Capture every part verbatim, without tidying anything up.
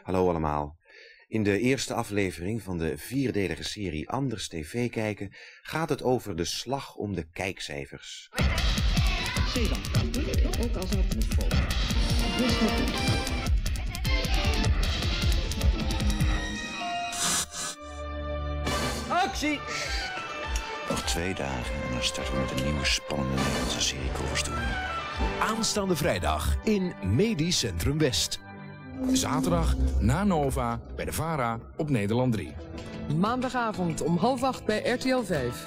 Hallo allemaal. In de eerste aflevering van de vierdelige serie Anders tv kijken gaat het over de slag om de kijkcijfers. Zeeland, ook als atmosfoon. Actie! Nog twee dagen en dan starten we met een nieuwe spannende Nederlandse serie Coverstory. Aanstaande vrijdag in Medisch Centrum West. Zaterdag na Nova bij de VARA op Nederland drie. Maandagavond om half acht bij R T L vijf.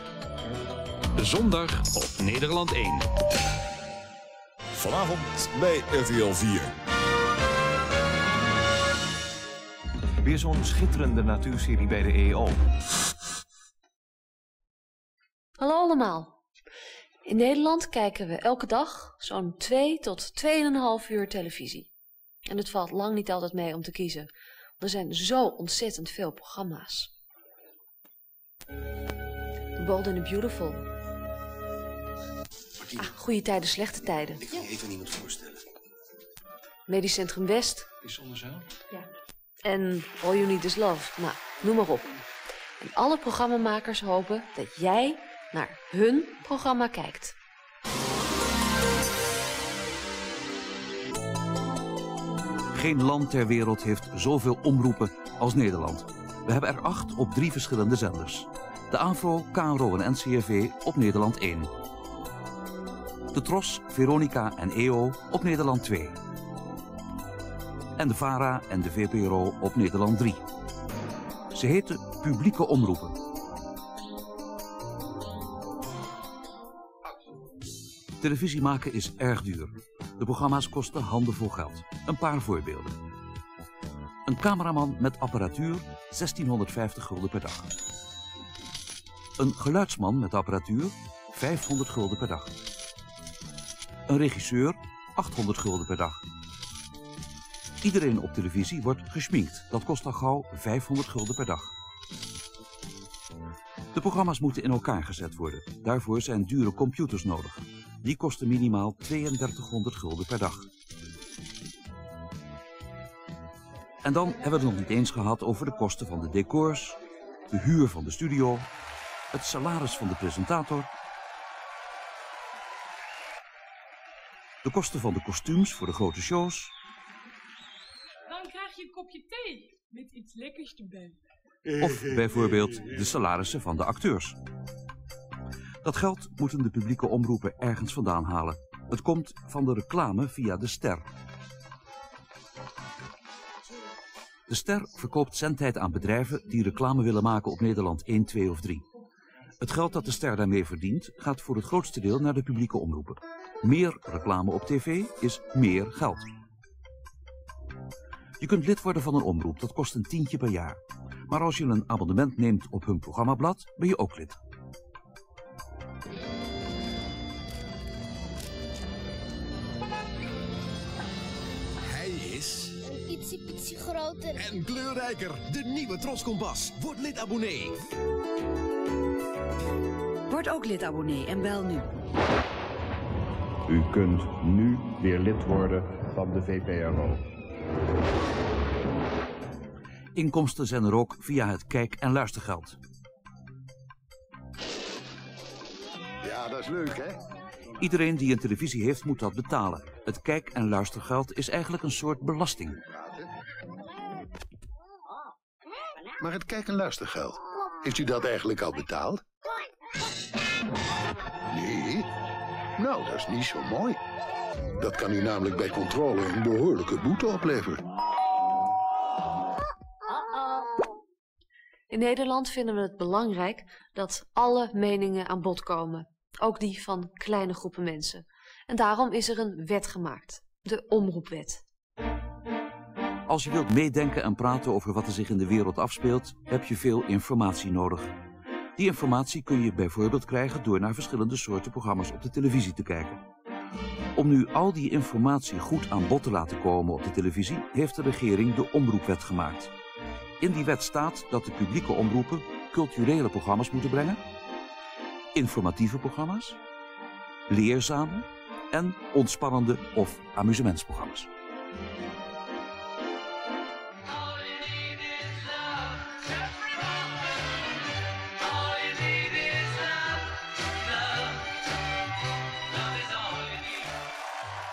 Zondag op Nederland één. Vanavond bij R T L vier. Weer zo'n schitterende natuurserie bij de E O. Hallo allemaal. In Nederland kijken we elke dag zo'n twee tot twee en een half uur televisie. En het valt lang niet altijd mee om te kiezen. Er zijn zo ontzettend veel programma's. The Bold and the Beautiful. Ah, goede tijden, slechte tijden. Ik kan je even niemand voorstellen. Medisch Centrum West. Is zonder zo? Ja. En All You Need Is Love. Nou, noem maar op. En alle programmamakers hopen dat jij naar hun programma kijkt. Geen land ter wereld heeft zoveel omroepen als Nederland. We hebben er acht op drie verschillende zenders. De AVRO, K R O en N C R V op Nederland één. De Tros, Veronica en E O op Nederland twee. En de VARA en de V P R O op Nederland drie. Ze heten publieke omroepen. Televisie maken is erg duur. De programma's kosten handenvol geld. Een paar voorbeelden. Een cameraman met apparatuur zestienhonderdvijftig gulden per dag. Een geluidsman met apparatuur vijfhonderd gulden per dag. Een regisseur achthonderd gulden per dag. Iedereen op televisie wordt geschminkt. Dat kost al gauw vijfhonderd gulden per dag. De programma's moeten in elkaar gezet worden. Daarvoor zijn dure computers nodig. Die kosten minimaal tweeëndertighonderd gulden per dag. En dan hebben we het nog niet eens gehad over de kosten van de decors, de huur van de studio, het salaris van de presentator, de kosten van de kostuums voor de grote shows. Dan krijg je een kopje thee met iets lekkers erbij. Of bijvoorbeeld de salarissen van de acteurs. Dat geld moeten de publieke omroepen ergens vandaan halen. Het komt van de reclame via de Ster. De Ster verkoopt zendtijd aan bedrijven die reclame willen maken op Nederland één, twee of drie. Het geld dat de Ster daarmee verdient gaat voor het grootste deel naar de publieke omroepen. Meer reclame op tv is meer geld. Je kunt lid worden van een omroep, dat kost een tientje per jaar. Maar als je een abonnement neemt op hun programmablad, ben je ook lid. Hij is Ietsie pietsie groter en kleurrijker. De nieuwe Tros Kompas. Word lid-abonnee. Word ook lid-abonnee en bel nu. U kunt nu weer lid worden van de V P R O. Inkomsten zijn er ook via het kijk- en luistergeld. Ja, dat is leuk, hè? Iedereen die een televisie heeft, moet dat betalen. Het kijk- en luistergeld is eigenlijk een soort belasting. Maar het kijk- en luistergeld, heeft u dat eigenlijk al betaald? Nee? Nou, dat is niet zo mooi. Dat kan u namelijk bij controle een behoorlijke boete opleveren. In Nederland vinden we het belangrijk dat alle meningen aan bod komen. Ook die van kleine groepen mensen. En daarom is er een wet gemaakt. De Omroepwet. Als je wilt meedenken en praten over wat er zich in de wereld afspeelt, heb je veel informatie nodig. Die informatie kun je bijvoorbeeld krijgen door naar verschillende soorten programma's op de televisie te kijken. Om nu al die informatie goed aan bod te laten komen op de televisie, heeft de regering de Omroepwet gemaakt. In die wet staat dat de publieke omroepen culturele programma's moeten brengen, informatieve programma's, leerzame en ontspannende of amusementsprogramma's.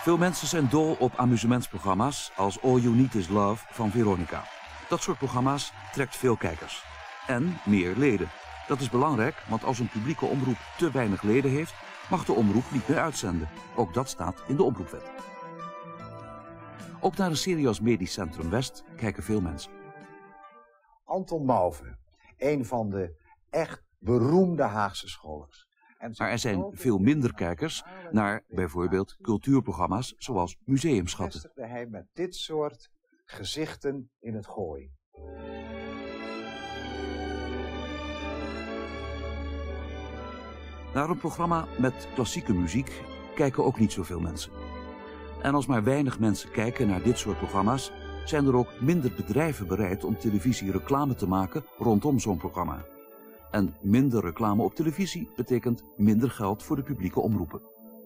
Veel mensen zijn dol op amusementsprogramma's als All You Need Is Love van Veronica. Dat soort programma's trekt veel kijkers. En meer leden. Dat is belangrijk, want als een publieke omroep te weinig leden heeft, mag de omroep niet meer uitzenden. Ook dat staat in de omroepwet. Ook naar een serie als Medisch Centrum West kijken veel mensen. Anton Mauve, een van de echt beroemde Haagse scholars. Maar er zijn veel minder kijkers naar bijvoorbeeld cultuurprogramma's zoals Museumschatten. Vestigde hij met dit soort gezichten in het gooi. Naar een programma met klassieke muziek kijken ook niet zoveel mensen. En als maar weinig mensen kijken naar dit soort programma's, zijn er ook minder bedrijven bereid om televisie reclame te maken rondom zo'n programma. En minder reclame op televisie betekent minder geld voor de publieke omroepen.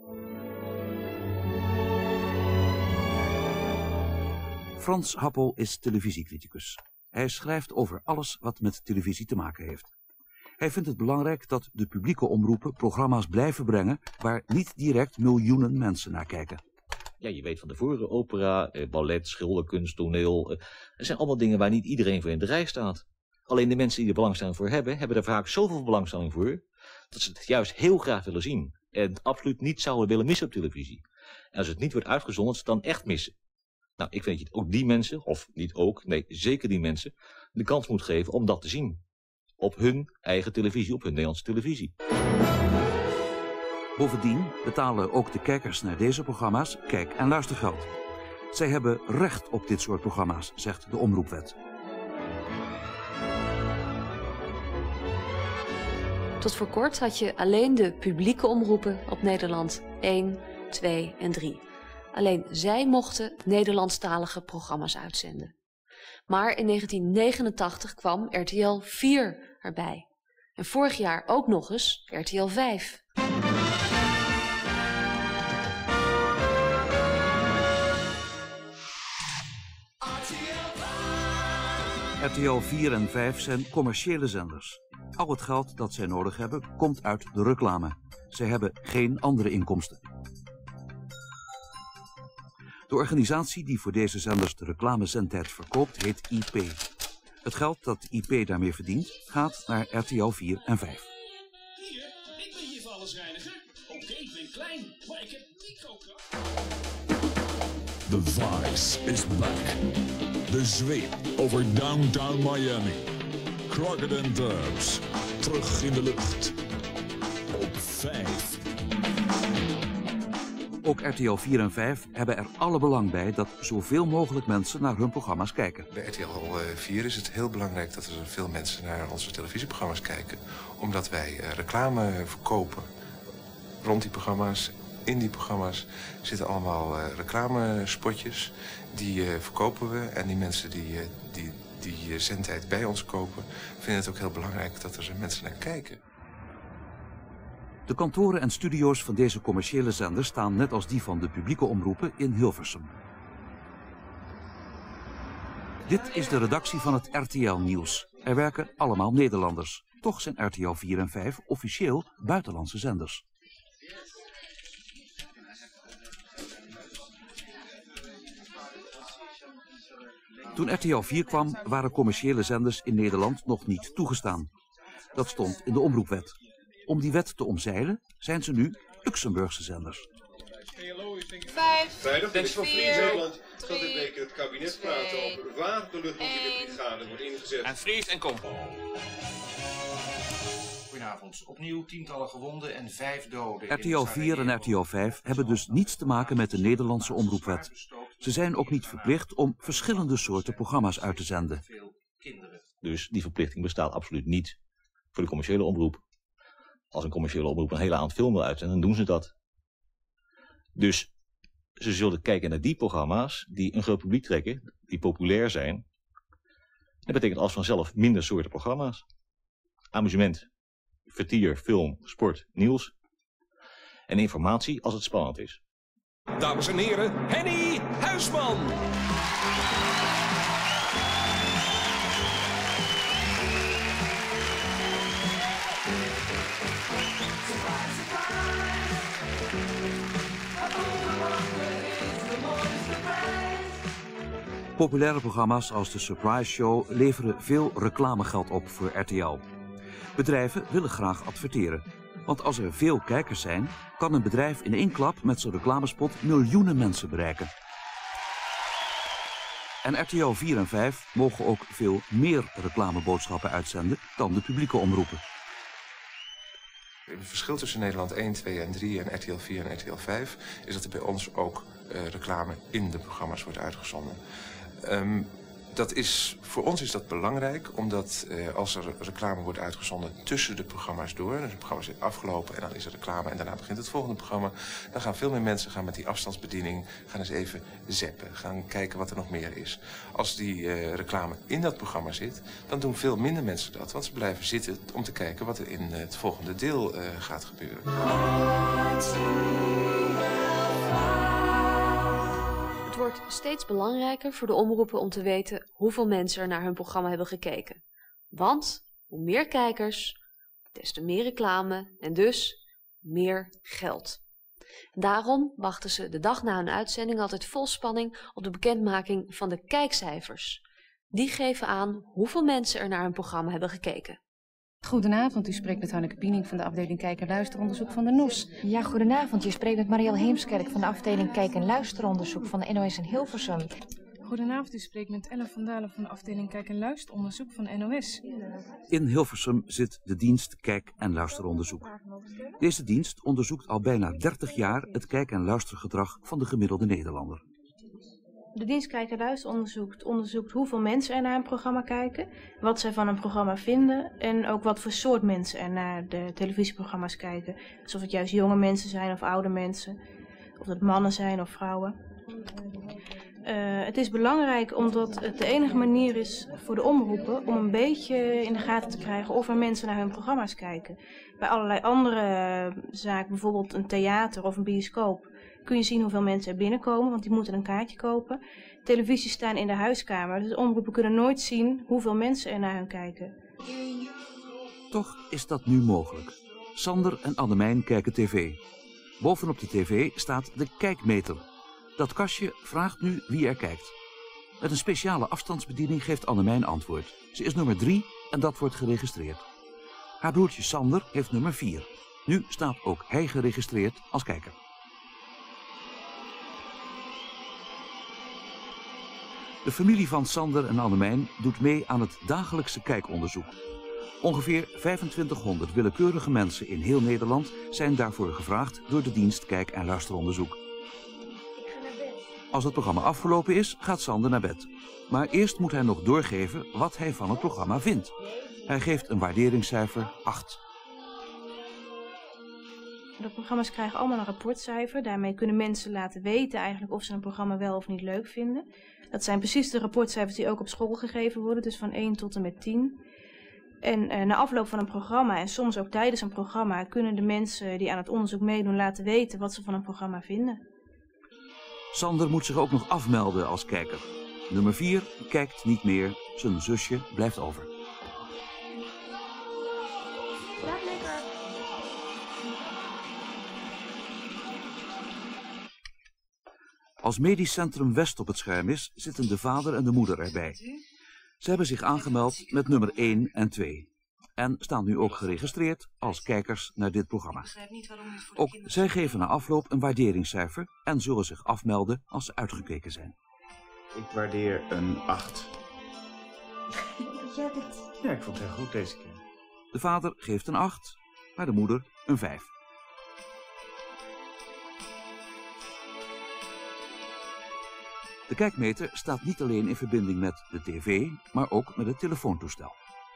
Frans Happel is televisiecriticus. Hij schrijft over alles wat met televisie te maken heeft. Hij vindt het belangrijk dat de publieke omroepen programma's blijven brengen waar niet direct miljoenen mensen naar kijken. Ja, je weet van tevoren, opera, ballet, schilderkunst, toneel. Er zijn allemaal dingen waar niet iedereen voor in de rij staat. Alleen de mensen die er belangstelling voor hebben, hebben er vaak zoveel belangstelling voor, dat ze het juist heel graag willen zien. En het absoluut niet zouden willen missen op televisie. En als het niet wordt uitgezonden, ze het dan echt missen. Nou, ik vind dat je ook die mensen, of niet ook, nee, zeker die mensen, de kans moet geven om dat te zien. Op hun eigen televisie, op hun Nederlandse televisie. Bovendien betalen ook de kijkers naar deze programma's kijk- en luistergeld. Zij hebben recht op dit soort programma's, zegt de omroepwet. Tot voor kort had je alleen de publieke omroepen op Nederland één, twee en drie. Alleen zij mochten Nederlandstalige programma's uitzenden. Maar in negentien negenentachtig kwam R T L vier erbij. En vorig jaar ook nog eens R T L vijf. R T L vier en vijf zijn commerciële zenders. Al het geld dat zij nodig hebben, komt uit de reclame. Zij hebben geen andere inkomsten. De organisatie die voor deze zenders de reclamezendtijd verkoopt, heet I P. Het geld dat I P daarmee verdient, gaat naar R T L vier en vijf. Hier, ik ben hier vallersreiniger. Oké, okay, ik ben klein, maar ik heb microkracht. The Vice is back. De zweep over downtown Miami. Crockett and Tubbs, terug in de lucht. Op vijf. Ook R T L vier en vijf hebben er alle belang bij dat zoveel mogelijk mensen naar hun programma's kijken. Bij R T L vier is het heel belangrijk dat er veel mensen naar onze televisieprogramma's kijken. Omdat wij reclame verkopen rond die programma's. In die programma's zitten allemaal uh, reclamespotjes. Die uh, verkopen we. En die mensen die, uh, die, die uh, zendtijd bij ons kopen, vinden het ook heel belangrijk dat er mensen naar kijken. De kantoren en studio's van deze commerciële zenders staan net als die van de publieke omroepen in Hilversum. Dit is de redactie van het R T L-nieuws. Er werken allemaal Nederlanders. Toch zijn R T L vier en vijf officieel buitenlandse zenders. Toen R T L vier kwam, waren commerciële zenders in Nederland nog niet toegestaan. Dat stond in de omroepwet. Om die wet te omzeilen zijn ze nu Luxemburgse zenders. Vijf, Vrijdag is van vier, Nederland zal dit week het kabinet praten over waar de luchtmobiele brigade wordt ingezet. En Vries en kom. Goedenavond. Opnieuw tientallen gewonden en vijf doden. R T L vier en R T L vijf hebben dus niets te maken met de Nederlandse omroepwet. Ze zijn ook niet verplicht om verschillende soorten programma's uit te zenden. Dus die verplichting bestaat absoluut niet voor de commerciële omroep. Als een commerciële omroep een hele avond film wil uitzenden, dan doen ze dat. Dus ze zullen kijken naar die programma's die een groot publiek trekken, die populair zijn. Dat betekent als vanzelf minder soorten programma's. Amusement, vertier, film, sport, nieuws. En informatie als het spannend is. Dames en heren, Henny Huisman. Populaire programma's als de Surprise Show leveren veel reclamegeld op voor R T L. Bedrijven willen graag adverteren. Want als er veel kijkers zijn, kan een bedrijf in één klap met zijn reclamespot miljoenen mensen bereiken. En R T L vier en vijf mogen ook veel meer reclameboodschappen uitzenden dan de publieke omroepen. Het verschil tussen Nederland één, twee en drie en R T L vier en R T L vijf is dat er bij ons ook uh, reclame in de programma's wordt uitgezonden. Um, dat is, voor ons is dat belangrijk, omdat uh, als er reclame wordt uitgezonden tussen de programma's door, dus het programma is afgelopen en dan is er reclame en daarna begint het volgende programma, dan gaan veel meer mensen gaan met die afstandsbediening gaan eens even zappen, gaan kijken wat er nog meer is. Als die uh, reclame in dat programma zit, dan doen veel minder mensen dat, want ze blijven zitten om te kijken wat er in uh, het volgende deel uh, gaat gebeuren. Het wordt steeds belangrijker voor de omroepen om te weten hoeveel mensen er naar hun programma hebben gekeken. Want hoe meer kijkers, des te meer reclame en dus meer geld. Daarom wachten ze de dag na hun uitzending altijd vol spanning op de bekendmaking van de kijkcijfers. Die geven aan hoeveel mensen er naar hun programma hebben gekeken. Goedenavond, u spreekt met Hanneke Piening van de afdeling Kijk- en Luisteronderzoek van de N O S. Ja, goedenavond. Je spreekt met Marielle Heemskerk van de afdeling Kijk- en Luisteronderzoek van de N O S in Hilversum. Goedenavond, u spreekt met Ellen van Dalen van de afdeling Kijk- en Luisteronderzoek van de N O S. In Hilversum zit de dienst Kijk- en Luisteronderzoek. Deze dienst onderzoekt al bijna dertig jaar het kijk- en luistergedrag van de gemiddelde Nederlander. De dienst Kijk- en Luisteronderzoek onderzoekt hoeveel mensen er naar een programma kijken, wat zij van een programma vinden en ook wat voor soort mensen er naar de televisieprogramma's kijken. Dus of het juist jonge mensen zijn of oude mensen, of het mannen zijn of vrouwen. Uh, het is belangrijk omdat het de enige manier is voor de omroepen om een beetje in de gaten te krijgen of er mensen naar hun programma's kijken. Bij allerlei andere zaken, bijvoorbeeld een theater of een bioscoop, kun je zien hoeveel mensen er binnenkomen, want die moeten een kaartje kopen. Televisies staan in de huiskamer, dus de omroepen kunnen nooit zien hoeveel mensen er naar hun kijken. Toch is dat nu mogelijk. Sander en Annemijn kijken tv. Bovenop de tv staat de kijkmeter. Dat kastje vraagt nu wie er kijkt. Met een speciale afstandsbediening geeft Annemijn antwoord. Ze is nummer drie en dat wordt geregistreerd. Haar broertje Sander heeft nummer vier. Nu staat ook hij geregistreerd als kijker. De familie van Sander en Annemijn doet mee aan het dagelijkse kijkonderzoek. Ongeveer vijfentwintighonderd willekeurige mensen in heel Nederland zijn daarvoor gevraagd door de dienst Kijk- en Luisteronderzoek. Als het programma afgelopen is, gaat Sander naar bed. Maar eerst moet hij nog doorgeven wat hij van het programma vindt. Hij geeft een waarderingscijfer acht. De programma's krijgen allemaal een rapportcijfer. Daarmee kunnen mensen laten weten eigenlijk of ze een programma wel of niet leuk vinden. Dat zijn precies de rapportcijfers die ook op school gegeven worden, dus van één tot en met tien. En eh, na afloop van een programma en soms ook tijdens een programma kunnen de mensen die aan het onderzoek meedoen laten weten wat ze van een programma vinden. Sander moet zich ook nog afmelden als kijker. Nummer vier kijkt niet meer, zijn zusje blijft over. Als Medisch Centrum West op het scherm is, zitten de vader en de moeder erbij. Ze hebben zich aangemeld met nummer één en twee. En staan nu ook geregistreerd als kijkers naar dit programma. Ook zij geven na afloop een waarderingscijfer en zullen zich afmelden als ze uitgekeken zijn. Ik waardeer een acht. Jij bent... Ja, ik vond het heel goed deze keer. De vader geeft een acht, maar de moeder een vijf. De kijkmeter staat niet alleen in verbinding met de tv, maar ook met het telefoontoestel.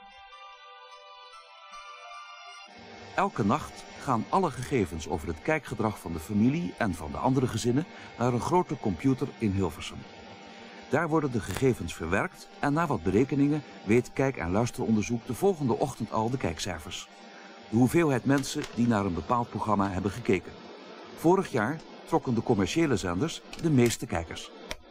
Elke nacht gaan alle gegevens over het kijkgedrag van de familie en van de andere gezinnen naar een grote computer in Hilversum. Daar worden de gegevens verwerkt en na wat berekeningen weet Kijk- en Luisteronderzoek de volgende ochtend al de kijkcijfers. De hoeveelheid mensen die naar een bepaald programma hebben gekeken. Vorig jaar trokken de commerciële zenders de meeste kijkers.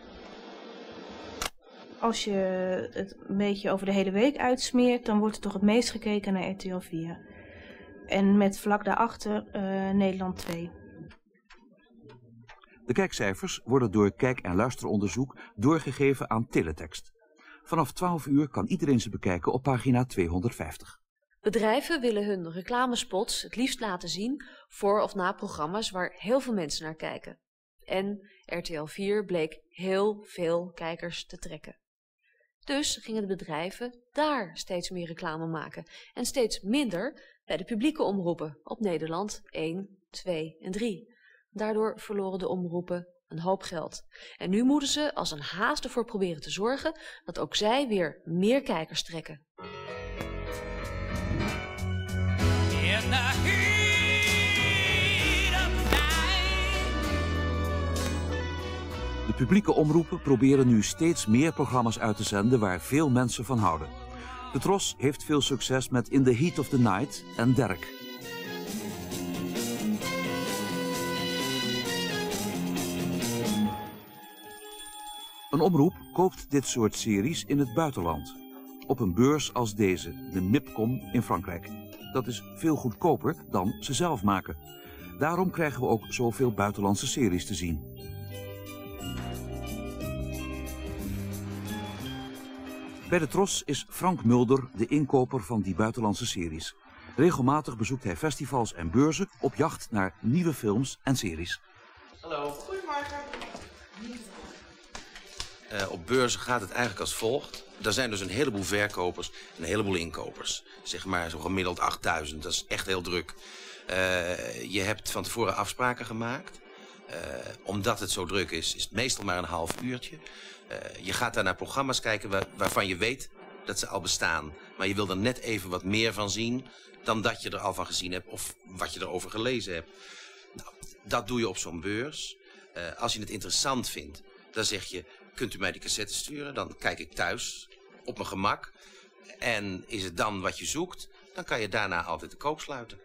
Als je het een beetje over de hele week uitsmeert, dan wordt er toch het meest gekeken naar R T L vier. En met vlak daarachter uh, Nederland twee. De kijkcijfers worden door kijk- en luisteronderzoek doorgegeven aan teletext. Vanaf twaalf uur kan iedereen ze bekijken op pagina tweehonderdvijftig. Bedrijven willen hun reclamespots het liefst laten zien voor of na programma's waar heel veel mensen naar kijken. En R T L vier bleek heel veel kijkers te trekken. Dus gingen de bedrijven daar steeds meer reclame maken en steeds minder bij de publieke omroepen op Nederland één, twee en drie. Daardoor verloren de omroepen een hoop geld. En nu moeten ze als een haast ervoor proberen te zorgen dat ook zij weer meer kijkers trekken. De publieke omroepen proberen nu steeds meer programma's uit te zenden waar veel mensen van houden. De Tros heeft veel succes met In the Heat of the Night en Derk. Een omroep koopt dit soort series in het buitenland. Op een beurs als deze, de MIPCOM in Frankrijk. Dat is veel goedkoper dan ze zelf maken. Daarom krijgen we ook zoveel buitenlandse series te zien. Bij de Tros is Frank Mulder de inkoper van die buitenlandse series. Regelmatig bezoekt hij festivals en beurzen op jacht naar nieuwe films en series. Hallo. Goedemorgen. Uh, op beurzen gaat het eigenlijk als volgt. Er zijn dus een heleboel verkopers en een heleboel inkopers. Zeg maar zo gemiddeld achtduizend, dat is echt heel druk. Uh, je hebt van tevoren afspraken gemaakt. Uh, omdat het zo druk is, is het meestal maar een half uurtje. Uh, je gaat daar naar programma's kijken waar, waarvan je weet dat ze al bestaan. Maar je wil er net even wat meer van zien dan dat je er al van gezien hebt of wat je erover gelezen hebt. Nou, dat doe je op zo'n beurs. Uh, als je het interessant vindt, dan zeg je, kunt u mij die cassette sturen? Dan kijk ik thuis, op mijn gemak. En is het dan wat je zoekt, dan kan je daarna altijd de koop sluiten.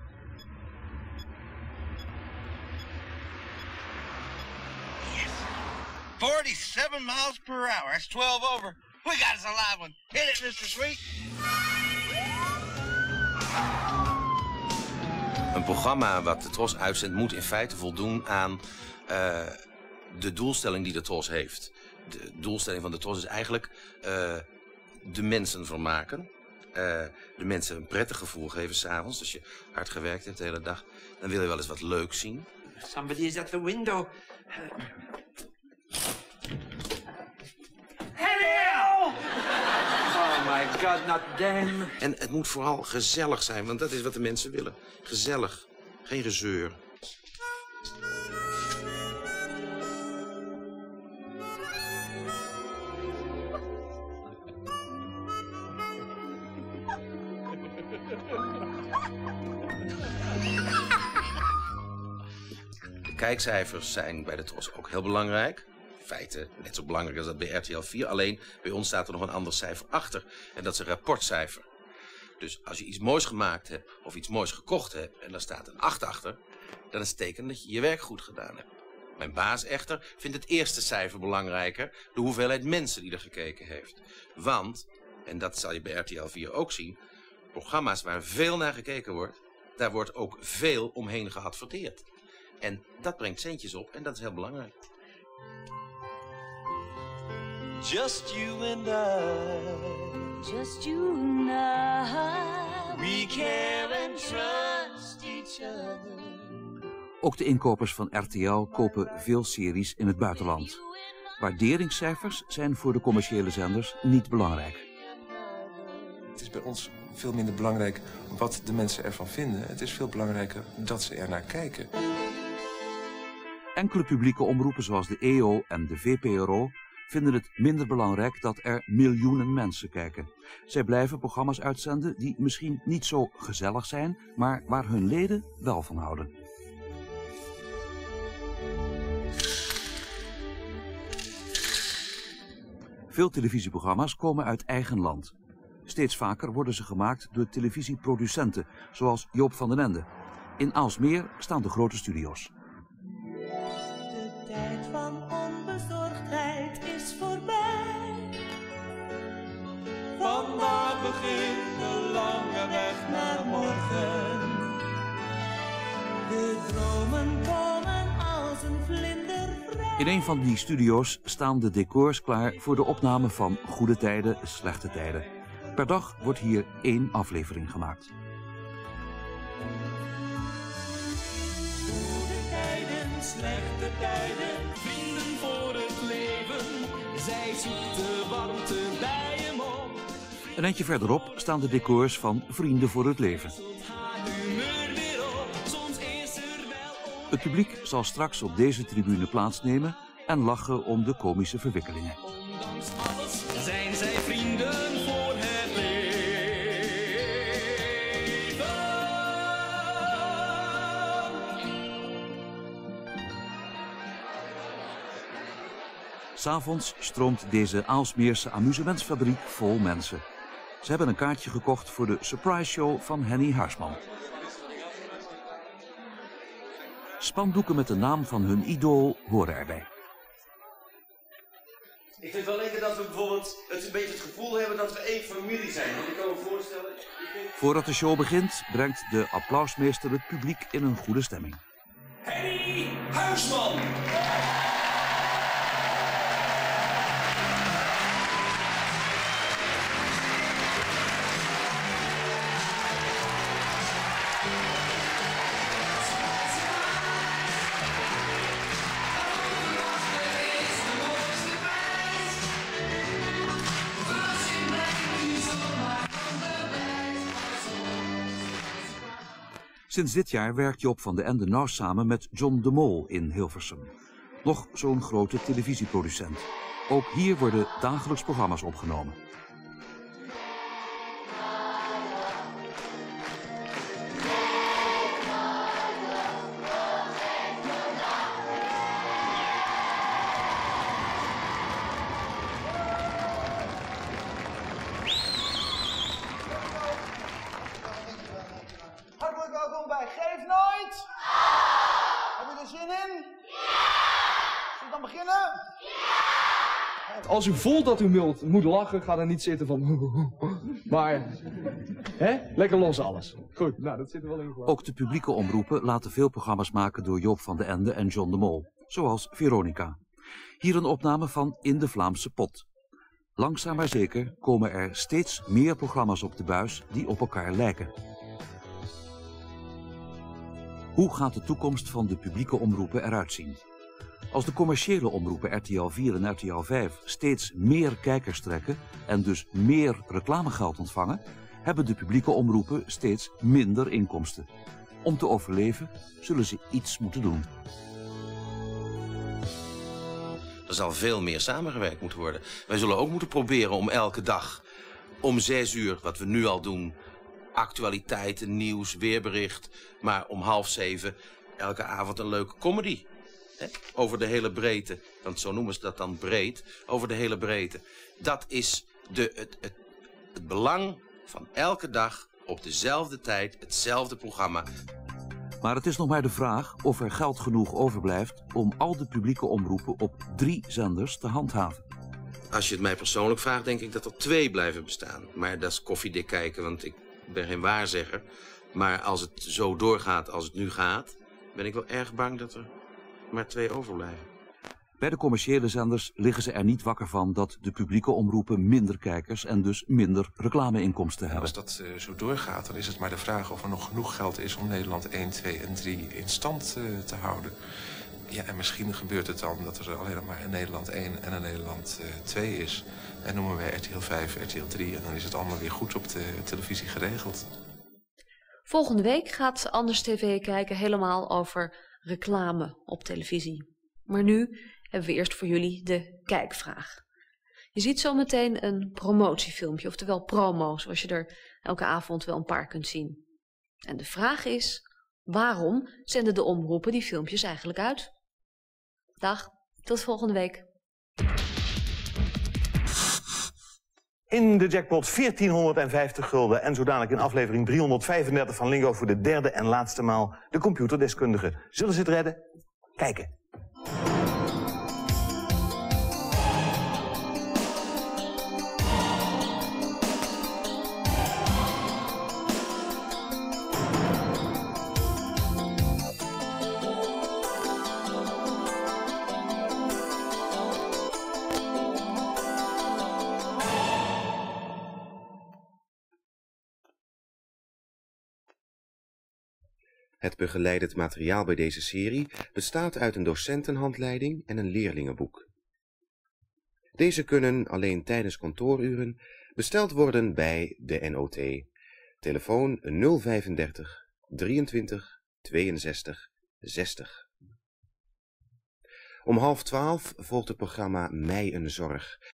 forty-seven miles per hour. That's twelve over. We got us a live one. Hit it, mister Sweet. Een programma wat de Tros uitzendt moet in feite voldoen aan uh, de doelstelling die de Tros heeft. De doelstelling van de Tros is eigenlijk uh, de mensen vermaken. Uh, de mensen een prettig gevoel geven s'avonds. Als je hard gewerkt hebt de hele dag, dan wil je wel eens wat leuks zien. Somebody is at the window. Hello! Oh my god, not them. En het moet vooral gezellig zijn, want dat is wat de mensen willen. Gezellig, geen gezeur. De kijkcijfers zijn bij de Tros ook heel belangrijk. In feite net zo belangrijk als dat bij R T L vier. Alleen bij ons staat er nog een ander cijfer achter. En dat is een rapportcijfer. Dus als je iets moois gemaakt hebt of iets moois gekocht hebt en daar staat een acht achter, dan is het teken dat je je werk goed gedaan hebt. Mijn baas echter vindt het eerste cijfer belangrijker, de hoeveelheid mensen die er gekeken heeft. Want, en dat zal je bij R T L vier ook zien, programma's waar veel naar gekeken wordt, daar wordt ook veel omheen geadverteerd. En dat brengt centjes op en dat is heel belangrijk. Just you and I. Just you and I. We care and trust each other. Ook de inkopers van R T L kopen veel series in het buitenland. Waarderingscijfers zijn voor de commerciële zenders niet belangrijk. Het is bij ons veel minder belangrijk wat de mensen ervan vinden. Het is veel belangrijker dat ze er naar kijken. Enkele publieke omroepen zoals de E O en de V P R O vinden het minder belangrijk dat er miljoenen mensen kijken. Zij blijven programma's uitzenden die misschien niet zo gezellig zijn, maar waar hun leden wel van houden. Veel televisieprogramma's komen uit eigen land. Steeds vaker worden ze gemaakt door televisieproducenten, zoals Joop van den Ende. In Aalsmeer staan de grote studio's. De tijd van onbezorgdheid is voorbij. Vandaag begint de lange weg naar morgen. De dromen komen als een vlinder In een van die studio's staan de decors klaar voor de opname van Goede Tijden, Slechte Tijden. Per dag wordt hier één aflevering gemaakt. Goede tijden, slechte tijden, vrienden voor het leven. Zij zoekt de warmte bij hem op. Een eindje verderop staan de decors van Vrienden voor het Leven. Het publiek zal straks op deze tribune plaatsnemen en lachen om de komische verwikkelingen. Ondanks alles zijn zij vrienden voor het leven. 'S'avonds stroomt deze Aalsmeerse amusementsfabriek vol mensen. Ze hebben een kaartje gekocht voor de surprise show van Henny Huisman. Spandoeken met de naam van hun idool horen erbij. Ik vind wel lekker dat we bijvoorbeeld het een beetje het gevoel hebben dat we één familie zijn. Want ik kan me voorstellen... Voordat de show begint, brengt de applausmeester het publiek in een goede stemming. Henny Huisman! Sinds dit jaar werkt Joop van den Ende nauw samen met John de Mol in Hilversum. Nog zo'n grote televisieproducent. Ook hier worden dagelijks programma's opgenomen. Hartelijk welkom bij Geef Nooit! Heb je er zin in? Zullen we dan beginnen? Als u voelt dat u moet, moet lachen, ga dan niet zitten van... Maar, hè? Lekker los alles. Goed, nou dat zit er wel in. Ook de publieke omroepen laten veel programma's maken door Joop van den Ende en John de Mol. Zoals Veronica. Hier een opname van In de Vlaamse Pot. Langzaam maar zeker komen er steeds meer programma's op de buis die op elkaar lijken. Hoe gaat de toekomst van de publieke omroepen eruit zien? Als de commerciële omroepen R T L vier en R T L vijf steeds meer kijkers trekken en dus meer reclamegeld ontvangen, hebben de publieke omroepen steeds minder inkomsten. Om te overleven zullen ze iets moeten doen. Er zal veel meer samengewerkt moeten worden. Wij zullen ook moeten proberen om elke dag om zes uur, wat we nu al doen, actualiteiten, nieuws, weerbericht, maar om half zeven elke avond een leuke comedy. Hè? Over de hele breedte, want zo noemen ze dat dan breed, over de hele breedte. Dat is de, het, het, het belang van elke dag op dezelfde tijd, hetzelfde programma. Maar het is nog maar de vraag of er geld genoeg overblijft om al de publieke omroepen op drie zenders te handhaven. Als je het mij persoonlijk vraagt, denk ik dat er twee blijven bestaan. Maar dat is koffiedik kijken, want ik ben geen waarzegger. Maar als het zo doorgaat als het nu gaat, ben ik wel erg bang dat er maar twee overblijven. Bij de commerciële zenders liggen ze er niet wakker van dat de publieke omroepen minder kijkers en dus minder reclameinkomsten hebben. Als dat uh, zo doorgaat, dan is het maar de vraag of er nog genoeg geld is om Nederland één, twee en drie in stand uh, te houden. Ja, en misschien gebeurt het dan dat er alleen nog maar een Nederland één en een Nederland uh, twee is. En noemen wij R T L vijf, R T L drie en dan is het allemaal weer goed op de televisie geregeld. Volgende week gaat Anders T V kijken helemaal over reclame op televisie. Maar nu hebben we eerst voor jullie de kijkvraag. Je ziet zo meteen een promotiefilmpje, oftewel promo, zoals je er elke avond wel een paar kunt zien. En de vraag is, waarom zenden de omroepen die filmpjes eigenlijk uit? Dag, tot volgende week. In de jackpot veertienhonderdvijftig gulden en zo dadelijk in aflevering driehonderdvijfendertig van Lingo voor de derde en laatste maal de computerdeskundigen. Zullen ze het redden? Kijken. Het begeleidend materiaal bij deze serie bestaat uit een docentenhandleiding en een leerlingenboek. Deze kunnen alleen tijdens kantooruren besteld worden bij de N O T. Telefoon nul vijfendertig drieëntwintig tweeënzestig zestig. Om half twaalf volgt het programma Mij een Zorg